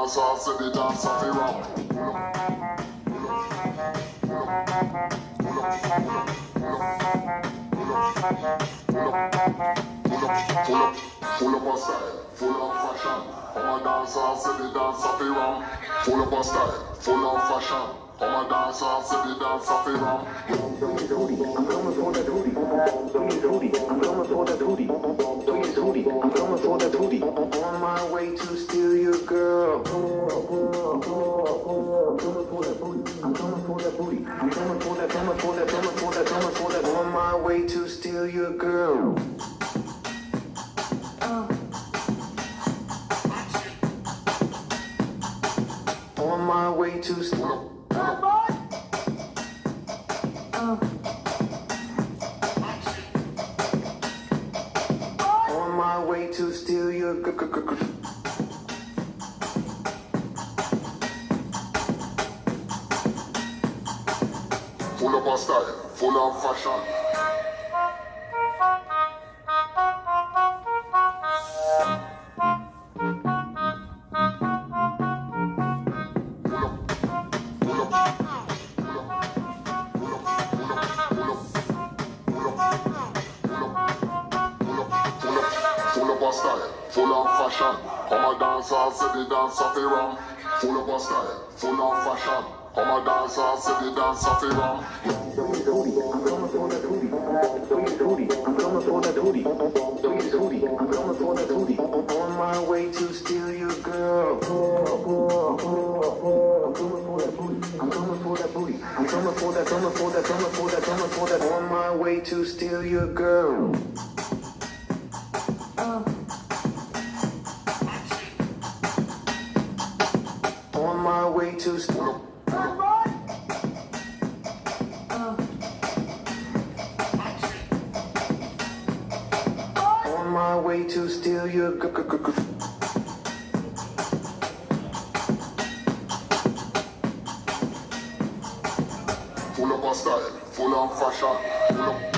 dance off, so the dance off the rum. Full up a style, full of fashion. Come and dance off, so the dance off the rum. Full up a style, full of fashion. Come and dance off, so the dance off the rum. I'm coming for that booty. I'm coming for that booty. I'm coming for that booty. On my way to steal your girl. I'm coming for that booty. I'm coming for that booty. I'm coming for that. On my way to steal your girl. On my way to steal. On my way to steal your Full of a style, full of fashion. Style, full of fashion. Come and dance off, say the dance off the rum. Full of a style, full of fashion. Come and dance off, say the dance off the rum. I'm coming for that booty. I'm coming for that booty. I'm coming for that booty. On my way to steal your girl. I'm coming for that booty. I'm coming for that booty. I'm coming for that. On my way to steal your girl. On my way to steal. On my way to steal your Full of a style, full of fashion.